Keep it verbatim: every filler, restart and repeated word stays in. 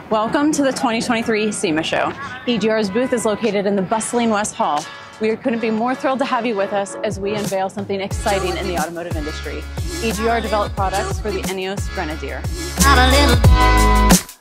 Welcome to the twenty twenty-three SEMA Show. E G R's booth is located in the bustling West Hall. We couldn't be more thrilled to have you with us as we unveil something exciting in the automotive industry. E G R developed products for the ENEOS Grenadier.